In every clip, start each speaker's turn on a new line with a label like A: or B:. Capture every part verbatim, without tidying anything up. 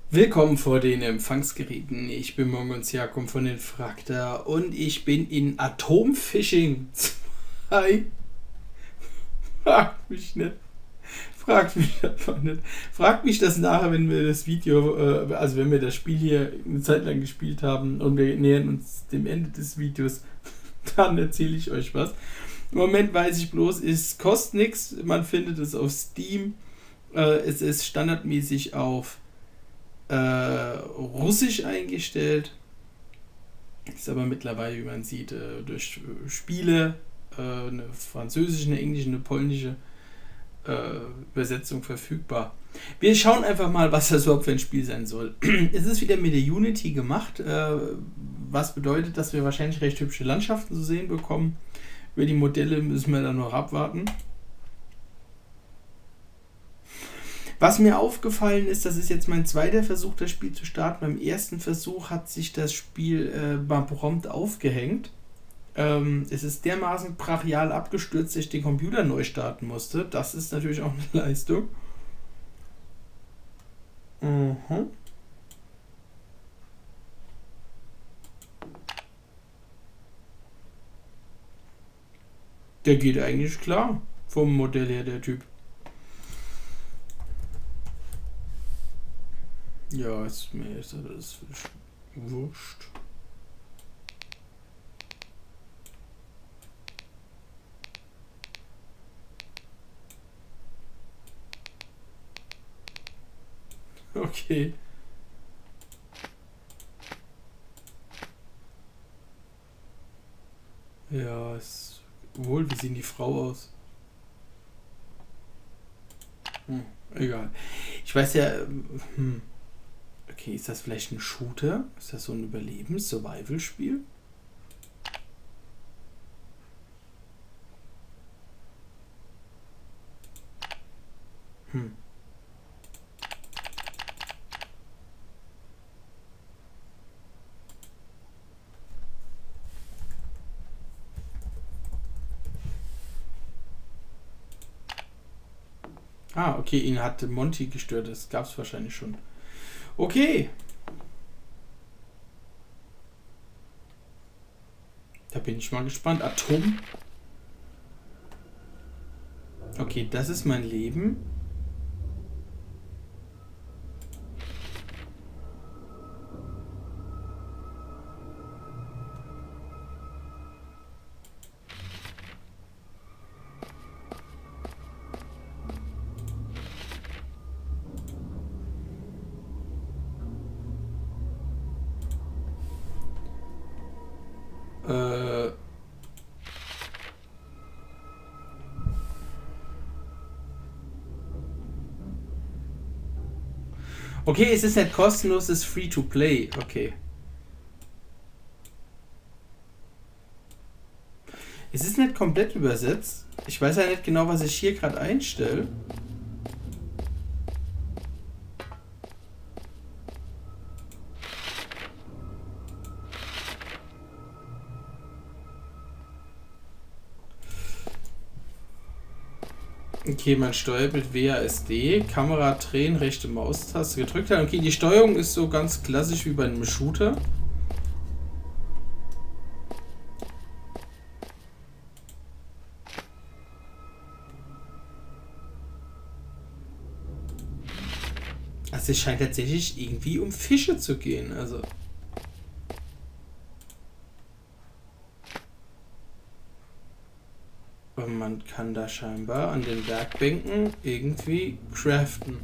A: Willkommen vor den Empfangsgeräten. Ich bin Mongonz Jakob von den Frakta und ich bin in Atomfishing zwei. Fragt mich nicht. Fragt mich einfach nicht. Fragt mich das nachher, wenn wir das Video, äh, also wenn wir das Spiel hier eine Zeit lang gespielt haben und wir nähern uns dem Ende des Videos, dann erzähle ich euch was. Im Moment weiß ich bloß, es kostet nichts. Man findet es auf Steam. Äh, es ist standardmäßig auf äh, Russisch eingestellt. Ist aber mittlerweile, wie man sieht, äh, durch Spiele, äh, eine französische, eine englische, eine polnische äh, Übersetzung verfügbar. Wir schauen einfach mal, was das überhaupt für ein Spiel sein soll. Es ist wieder mit der Unity gemacht, äh, was bedeutet, dass wir wahrscheinlich recht hübsche Landschaften zu sehen bekommen. Über die Modelle müssen wir dann noch abwarten. Was mir aufgefallen ist, das ist jetzt mein zweiter Versuch, das Spiel zu starten. Beim ersten Versuch hat sich das Spiel äh, mal prompt aufgehängt. Ähm, es ist dermaßen brachial abgestürzt, dass ich den Computer neu starten musste. Das ist natürlich auch eine Leistung. Mhm. Der geht eigentlich klar vom Modell her, der Typ. Ja, ist mir ist alles wurscht. Okay. Ja, ist wohl, wie sieht die Frau aus? Hm, egal. Ich weiß ja, hm, okay, ist das vielleicht ein Shooter? Ist das so ein Überlebens-Survival-Spiel? Hm. Ah, okay, ihn hat Monty gestört, das gab es wahrscheinlich schon. Okay. Da bin ich mal gespannt. Atom. Okay, das ist mein Leben. Äh. Okay, es ist nicht kostenlos, es ist free to play. Okay. Es ist nicht komplett übersetzt. Ich weiß ja nicht genau, was ich hier gerade einstelle. Okay, mein Steuerbild W A S D, Kamera drehen, rechte Maustaste gedrückt halten. Okay, die Steuerung ist so ganz klassisch wie bei einem Shooter. Also es scheint tatsächlich irgendwie um Fische zu gehen. Also und man kann da scheinbar an den Werkbänken irgendwie craften.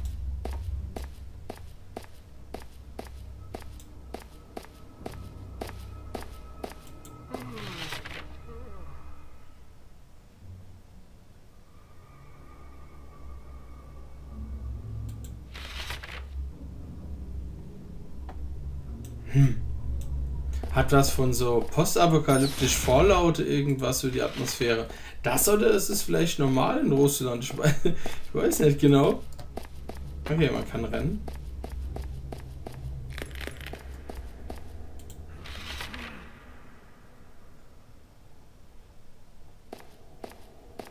A: Hm. Hat was von so postapokalyptisch Fallout, irgendwas für die Atmosphäre. Das oder ist es vielleicht normal in Russland? Ich weiß, ich weiß nicht genau. Okay, man kann rennen.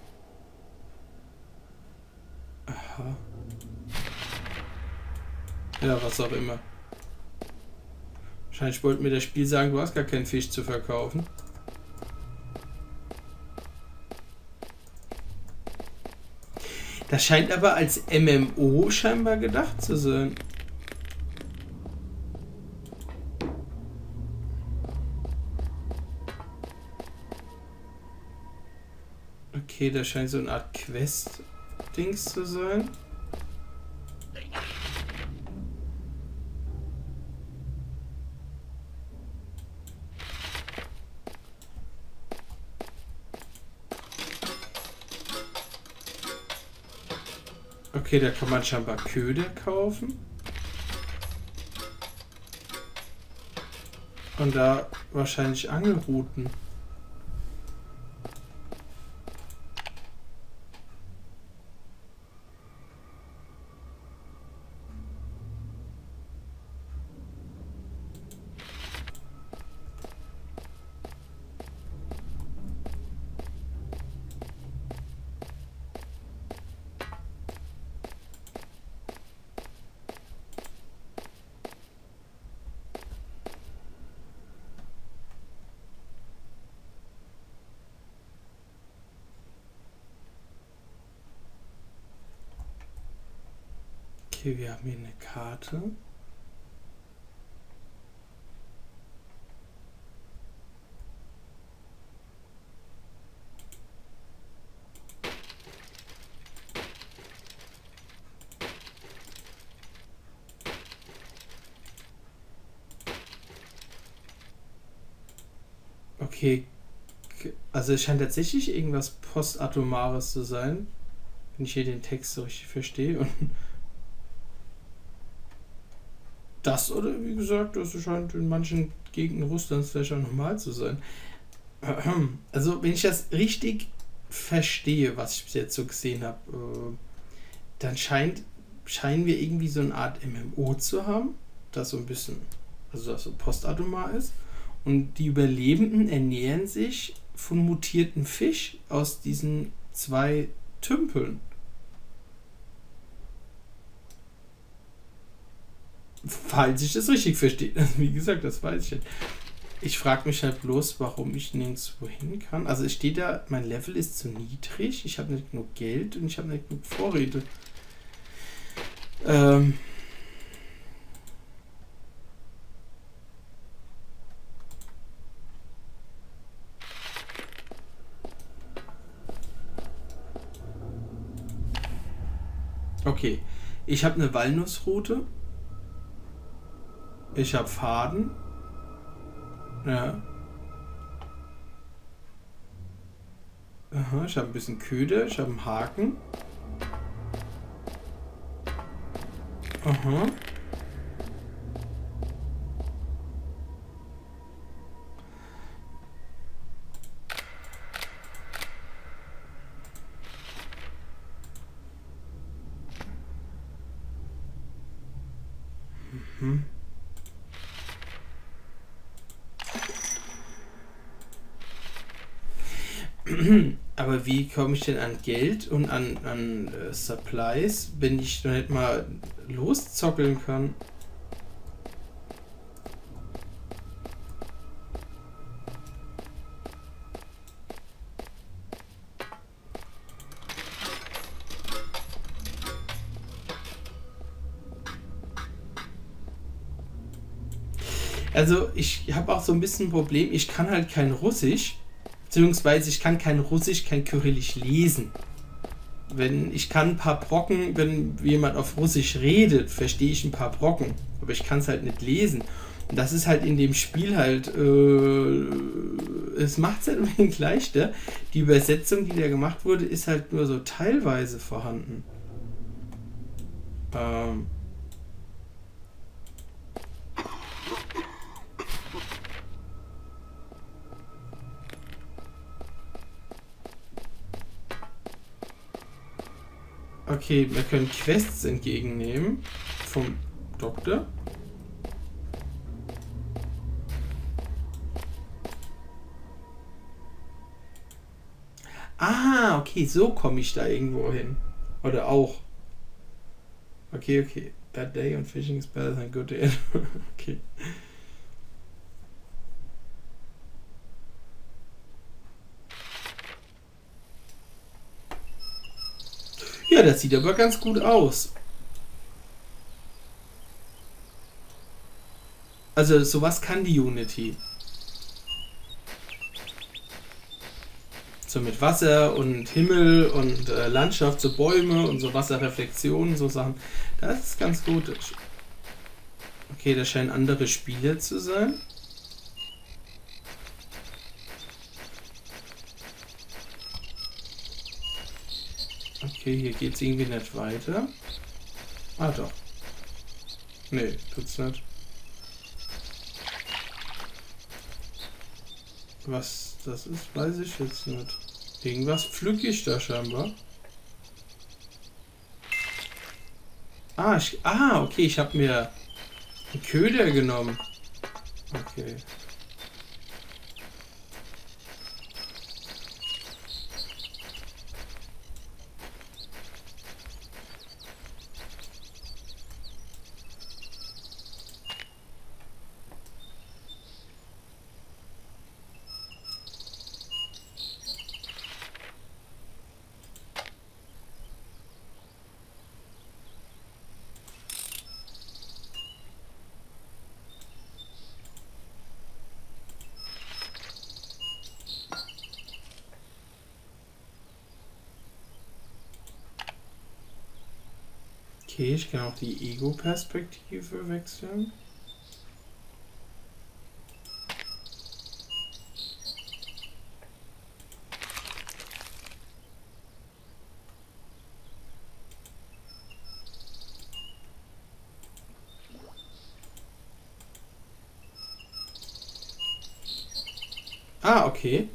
A: Aha. Ja, was auch immer. Wahrscheinlich wollte mir das Spiel sagen, du hast gar keinen Fisch zu verkaufen. Das scheint aber als M M O scheinbar gedacht zu sein. Okay, das scheint so eine Art Quest-Dings zu sein. Okay, da kann man scheinbar Köder kaufen. Und da wahrscheinlich Angelrouten. Okay, wir haben hier eine Karte. Okay, also es scheint tatsächlich irgendwas Postatomares zu sein, wenn ich hier den Text so richtig verstehe. Und das, oder wie gesagt, das scheint in manchen Gegenden Russlands vielleicht auch normal zu sein. Also, wenn ich das richtig verstehe, was ich bis jetzt so gesehen habe, dann scheint, scheinen wir irgendwie so eine Art M M O zu haben, das so ein bisschen, also das so postatomar ist. Und die Überlebenden ernähren sich von mutierten Fisch aus diesen zwei Tümpeln. Falls ich das richtig verstehe. Wie gesagt, das weiß ich nicht. Ich frage mich halt bloß, warum ich nirgendwo hin kann. Also ich stehe da, mein Level ist zu niedrig, ich habe nicht genug Geld und ich habe nicht genug Vorräte. Ähm... Okay, ich habe eine Walnussrute. Ich habe Faden. Ja. Aha, ich habe ein bisschen Köder. Ich habe einen Haken. Aha. Mhm. Aber wie komme ich denn an Geld und an, an äh, Supplies, wenn ich noch nicht mal loszockeln kann? Also ich habe auch so ein bisschen ein Problem, ich kann halt kein Russisch. Beziehungsweise ich kann kein Russisch, kein Kyrillisch lesen. Wenn ich kann ein paar Brocken, wenn jemand auf Russisch redet, verstehe ich ein paar Brocken. Aber ich kann es halt nicht lesen. Und das ist halt in dem Spiel halt, äh, es macht es halt unbedingt leichter. Die Übersetzung, die da gemacht wurde, ist halt nur so teilweise vorhanden. Ähm. Okay, wir können Quests entgegennehmen vom Doktor. Ah, okay, so komme ich da irgendwo hin. Oder auch. Okay, okay. Bad day und fishing is better than good day. Okay. Ja, das sieht aber ganz gut aus. Also sowas kann die Unity. So mit Wasser und Himmel und äh, Landschaft, so Bäume und so Wasserreflexionen, so Sachen. Das ist ganz gut. Okay, das scheinen andere Spiele zu sein. Okay, hier geht es irgendwie nicht weiter. Ah, doch. Nee, tut's nicht. Was das ist, weiß ich jetzt nicht. Irgendwas pflücke ich da scheinbar. Ah, ich, ah okay, ich habe mir einen Köder genommen. Okay. Okay, ich kann auch die Ego-Perspektive wechseln. Ah, okay.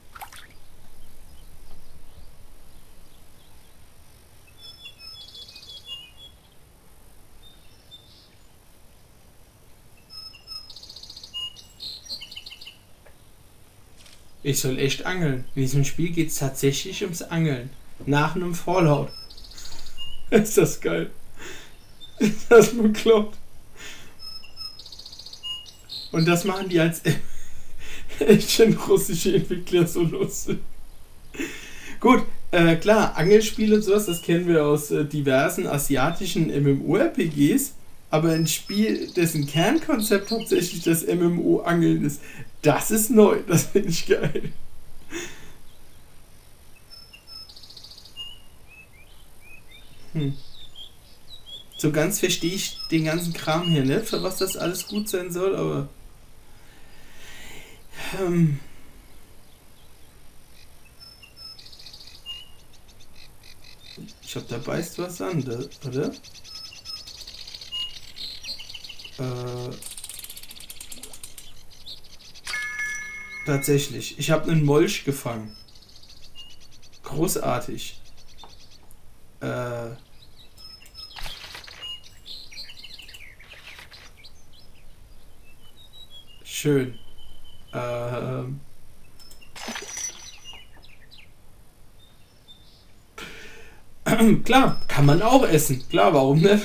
A: Ich soll echt angeln. In diesem Spiel geht es tatsächlich ums Angeln. Nach einem Fallout. Ist das geil. Ist das bekloppt. Und das machen die als echt russische Entwickler so lustig. Gut, äh, klar, Angelspiele und sowas, das kennen wir aus äh, diversen asiatischen MMORPGs. Aber ein Spiel, dessen Kernkonzept hauptsächlich das M M O-Angeln ist, das ist neu. Das finde ich geil. Hm. So ganz verstehe ich den ganzen Kram hier nicht, für was das alles gut sein soll, aber... Ähm, ich glaube, da beißt was an, oder? Äh, tatsächlich. Ich habe einen Molch gefangen. Großartig. Äh... Schön. Ähm... Klar, kann man auch essen. Klar, warum nicht?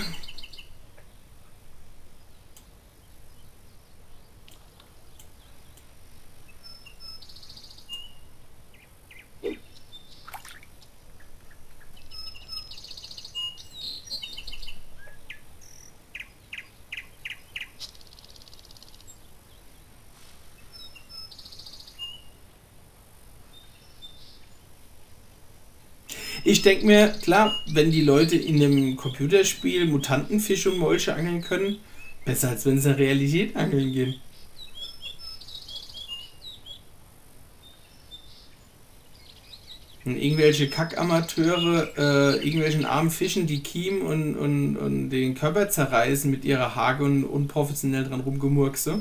A: Ich denke mir, klar, wenn die Leute in einem Computerspiel Mutantenfisch und Molche angeln können, besser als wenn sie in der Realität angeln gehen. Und irgendwelche Kackamateure, äh, irgendwelchen armen Fischen, die Kiem und, und, und den Körper zerreißen mit ihrer Hage und unprofessionell dran rumgemurkse.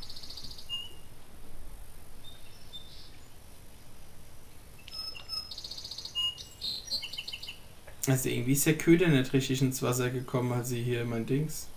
A: Also irgendwie ist der Köder nicht richtig ins Wasser gekommen, als sie hier mein Dings.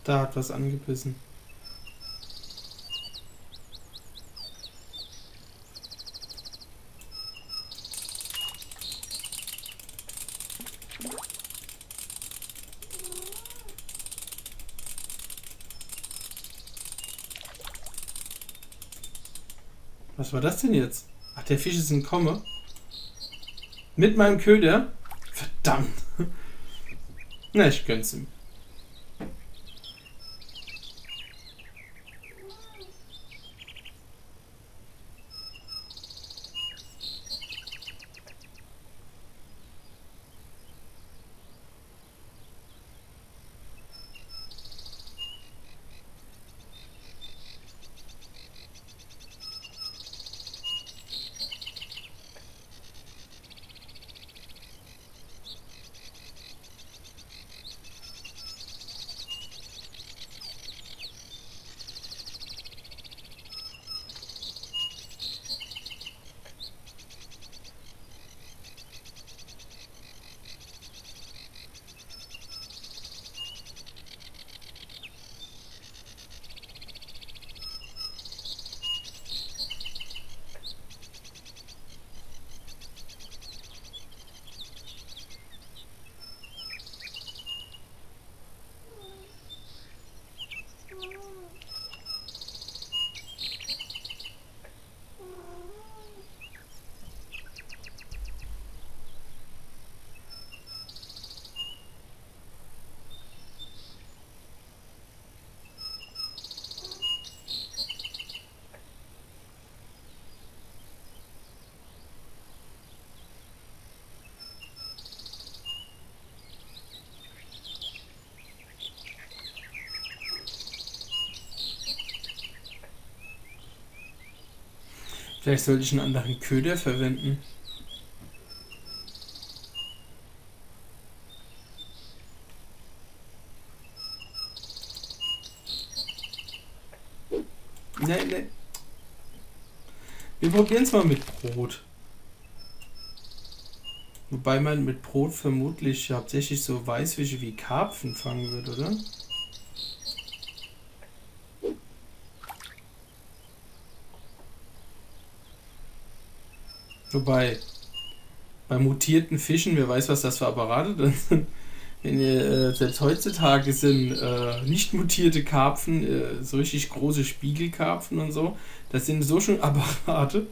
A: Da hat was angebissen. Was war das denn jetzt? Ach, der Fisch ist ein Komme. Mit meinem Köder? Verdammt. Na, ich gönn's ihm. Vielleicht sollte ich einen anderen Köder verwenden. Nein, nein. Wir probieren es mal mit Brot. Wobei man mit Brot vermutlich hauptsächlich so Weißfische wie Karpfen fangen wird, oder? Wobei, bei mutierten Fischen, wer weiß, was das für Apparate dann sind. Wenn ihr, äh, selbst heutzutage sind äh, nicht mutierte Karpfen, äh, so richtig große Spiegelkarpfen und so, das sind so schon Apparate.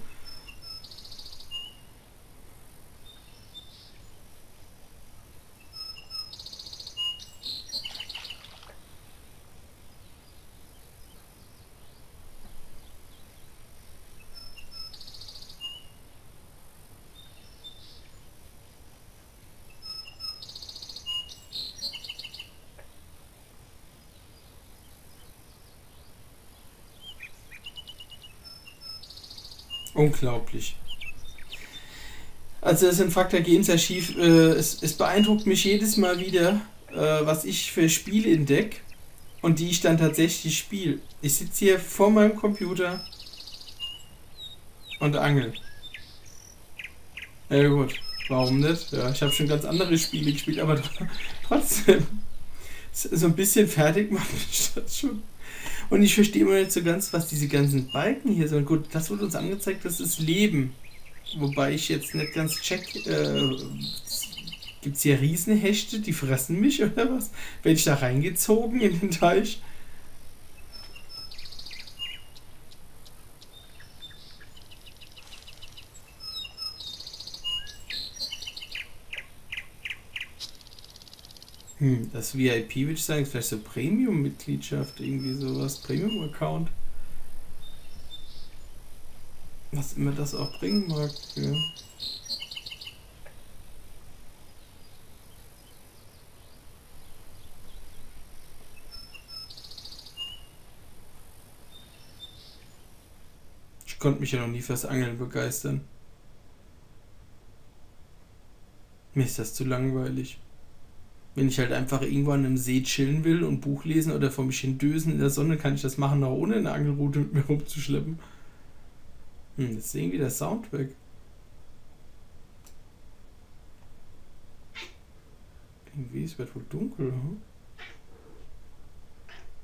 A: Unglaublich. Also das Infactor Games Archiv, äh, es, es beeindruckt mich jedes Mal wieder, äh, was ich für Spiele entdecke und die ich dann tatsächlich spiele. Ich sitze hier vor meinem Computer und angel. Ja gut, warum nicht? Ja, ich habe schon ganz andere Spiele gespielt, aber trotzdem, so ein bisschen fertig macht mich das schon. Und ich verstehe immer nicht so ganz, was diese ganzen Balken hier sind. Gut, das wird uns angezeigt, das ist Leben. Wobei ich jetzt nicht ganz check, äh, gibt es hier Riesenhechte, die fressen mich oder was? Werde ich da reingezogen in den Teich? Hm, das V I P würde ich sagen, ist vielleicht so Premium-Mitgliedschaft, irgendwie sowas, Premium-Account. Was immer das auch bringen mag. Ja. Ich konnte mich ja noch nie fürs Angeln begeistern. Mir ist das zu langweilig. Wenn ich halt einfach irgendwo an einem See chillen will und Buch lesen oder vor mich hin dösen in der Sonne, kann ich das machen, auch ohne eine Angelrute mit mir rumzuschleppen. Hm, jetzt ist irgendwie der Sound weg. Irgendwie, es wird wohl dunkel. Hm?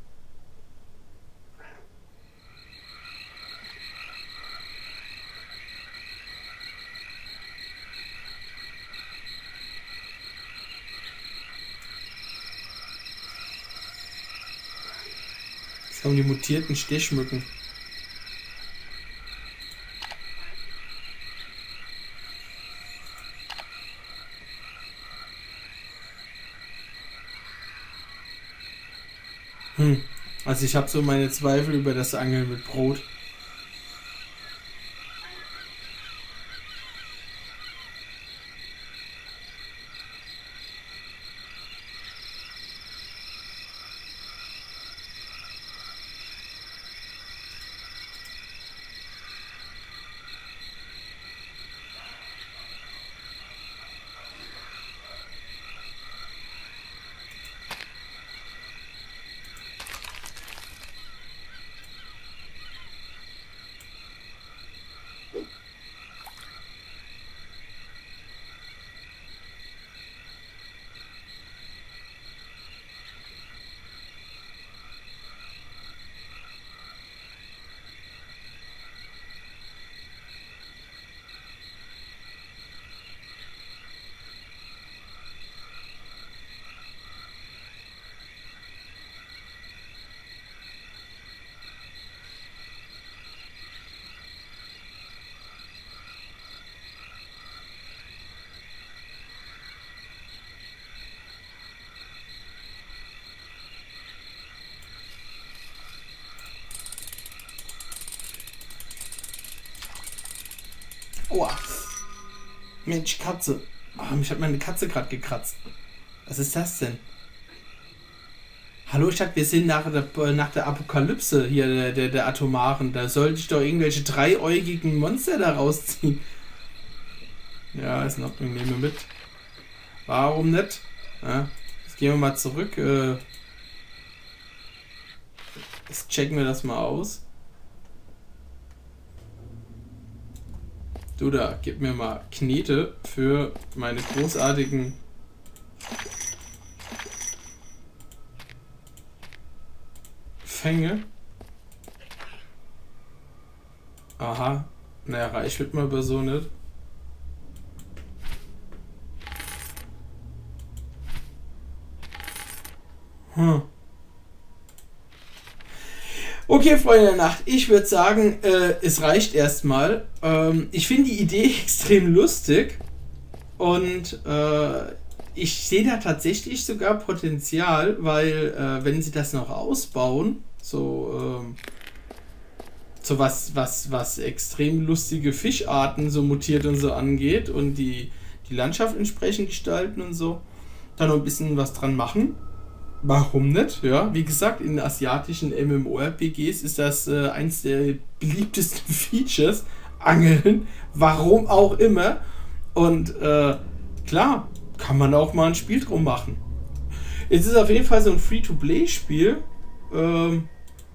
A: kommen die mutierten Stechmücken. Hm. Also ich habe so meine Zweifel über das Angeln mit Brot. Aua. Mensch, Katze. Oh, mich hat meine Katze gerade gekratzt. Was ist das denn? Hallo, ich dachte, wir sind nach der, nach der Apokalypse hier, der, der, der Atomaren. Da sollte ich doch irgendwelche dreiäugigen Monster da rausziehen. Ja, ist in Ordnung, nehmen wir mit. Warum nicht? Ja, jetzt gehen wir mal zurück. Äh, jetzt checken wir das mal aus. Du da, gib mir mal Knete für meine großartigen Fänge. Aha, naja, reich wird man aber so nicht. Hm. Okay, Freunde der Nacht, ich würde sagen, äh, es reicht erstmal. Ähm, ich finde die Idee extrem lustig und äh, ich sehe da tatsächlich sogar Potenzial, weil äh, wenn sie das noch ausbauen, so, ähm, so was, was, was extrem lustige Fischarten so mutiert und so angeht und die, die Landschaft entsprechend gestalten und so, da noch ein bisschen was dran machen. Warum nicht? Ja, wie gesagt, in asiatischen MMORPGs ist das äh, eins der beliebtesten Features. Angeln, warum auch immer. Und äh, klar, kann man auch mal ein Spiel drum machen. Es ist auf jeden Fall so ein Free-to-Play-Spiel. Ähm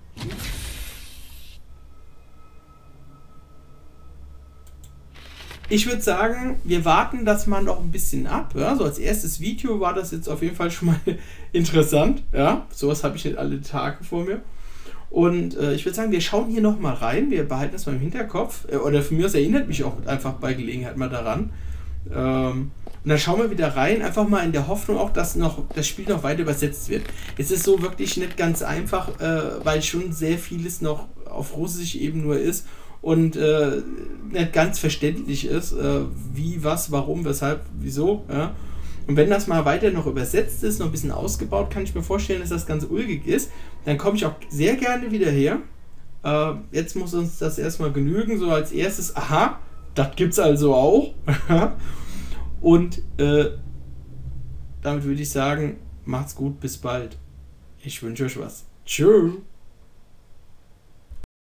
A: Ich würde sagen, wir warten das mal noch ein bisschen ab. Ja? So als erstes Video war das jetzt auf jeden Fall schon mal interessant. Ja? Sowas habe ich nicht alle Tage vor mir. Und äh, ich würde sagen, wir schauen hier noch mal rein. Wir behalten das mal im Hinterkopf. Äh, oder für mich aus erinnert mich auch einfach bei Gelegenheit mal daran. Ähm, und dann schauen wir wieder rein, einfach mal in der Hoffnung auch, dass noch das Spiel noch weiter übersetzt wird. Es ist so wirklich nicht ganz einfach, äh, weil schon sehr vieles noch auf Russisch eben nur ist. Und äh, nicht ganz verständlich ist, äh, wie, was, warum, weshalb, wieso. Ja? Und wenn das mal weiter noch übersetzt ist, noch ein bisschen ausgebaut, kann ich mir vorstellen, dass das ganz ulkig ist. Dann komme ich auch sehr gerne wieder her. Äh, jetzt muss uns das erstmal genügen, so als erstes, aha, das gibt's also auch. Und äh, damit würde ich sagen, macht's gut, bis bald. Ich wünsche euch was. Tschüss.